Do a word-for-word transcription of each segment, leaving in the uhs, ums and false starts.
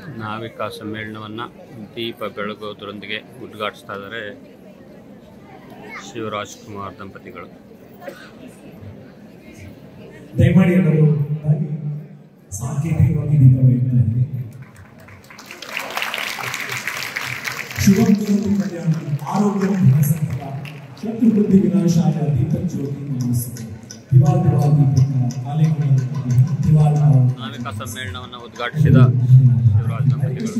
ನಾವಿಕ ಸಮ್ಮೇಳನವನ್ನು ದೀಪ ಬೆಳಗೋದ್ರೊಂದಿಗೆ ಉದ್ಘಾಟಿಸ್ತಾ ಇದ್ದಾರೆ ಶಿವರಾಜ್ಕುಮಾರ್ ದಂಪತಿಗಳು. ದಯಮಾಡಿ ಎಲ್ಲರೂ ಸಾಂಕೇತಿಕವಾಗಿ ದೀಪ ಬೆಳಗ್ತಾ ಇದ್ದೀವಿ. ಶಿವಮೊಗ್ಗದಲ್ಲಿ ಕಲ್ಯಾಣ ಆರೋಗ್ಯ ಸಂಪದ ಶತ್ರು ಬುದ್ಧಿ ವಿನಾಶಾಯ ದೀಪ ಜ್ಯೋತಿ ನಮಸ್ತೆ. ದಿವಾಲ್ ದಿವಾಲ್ ದೀಪಕ ದಿವಾಲ್ ನಾವಿಕ ಸಮ್ಮೇಳನವನ್ನು ಉದ್ಘಾಟಿಸಿದ ಶಿವರಾಜ್ ದಂಪತಿಗಳು.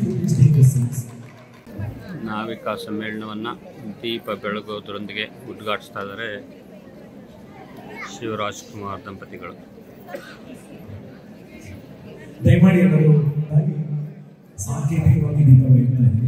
ನಾವಿಕ ಸಮ್ಮೇಳನವನ್ನು ದೀಪ ಬೆಳಗೋದ್ರೊಂದಿಗೆ ಉದ್ಘಾಟಿಸ್ತಾ ಇದ್ದಾರೆ ಶಿವರಾಜ್ಕುಮಾರ್ ದಂಪತಿಗಳು. ದಯಮಾಡಿ ಎಲ್ಲರೂ ಸಾಂಕೇತಿಕವಾಗಿ ದೀಪ ಬೆಳಗ್ತಾ ಇದ್ದೀವಿ.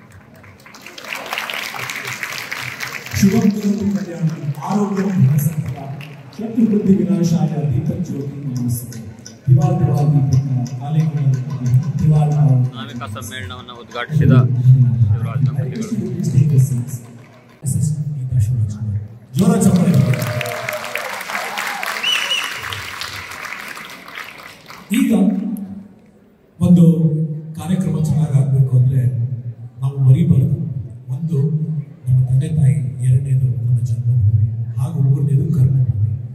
ಶಿವಮೊಗ್ಗದಲ್ಲಿ ಕಲ್ಯಾಣ ಆರೋಗ್ಯ ಸಂಪದ ಶತ್ರು ಬುದ್ಧಿ ವಿನಾಶಾಯ ದೀಪ ಜ್ಯೋತಿ ನಮಸ್ತೆ. ದಿವಾಲ್ ದಿವಾಲ್ ದೀಪಕ ದಿವಾಲ್ ನಾವಿಕ ಸಮ್ಮೇಳನವನ್ನು ಉದ್ಘಾಟಿಸಿದ ಶಿವರಾಜ್ ದಂಪತಿಗಳು. ಜೋರ ಚಪ್ಪಾಳೆ. ಈಗ ಒಂದು ಕಾರ್ಯಕ್ರಮ ಚೆನ್ನಾಗಾಗಬೇಕು ಅಂದರೆ ನಾವು ಮರಿಬಾರದು. ಒಂದು ನಮ್ಮ ತಂದೆ ತಾಯಿ, ಎರಡನೇದು ನಮ್ಮ ಜನ್ಮಭೂಮಿ, ಹಾಗೂ ಮೂರನೇದು ಕರ್ಮಭೂಮಿ.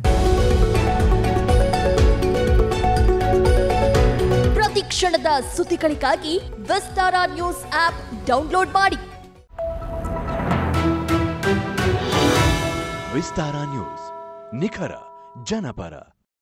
ಪ್ರತಿ ಕ್ಷಣದ ಸುದ್ದಿಗಳಿಗಾಗಿ ವಿಸ್ತಾರ ನ್ಯೂಸ್ ಆಪ್ ಡೌನ್ಲೋಡ್ ಮಾಡಿ. ವಿಸ್ತಾರ ನ್ಯೂಸ್, ನಿಖರ ಜನಪರ.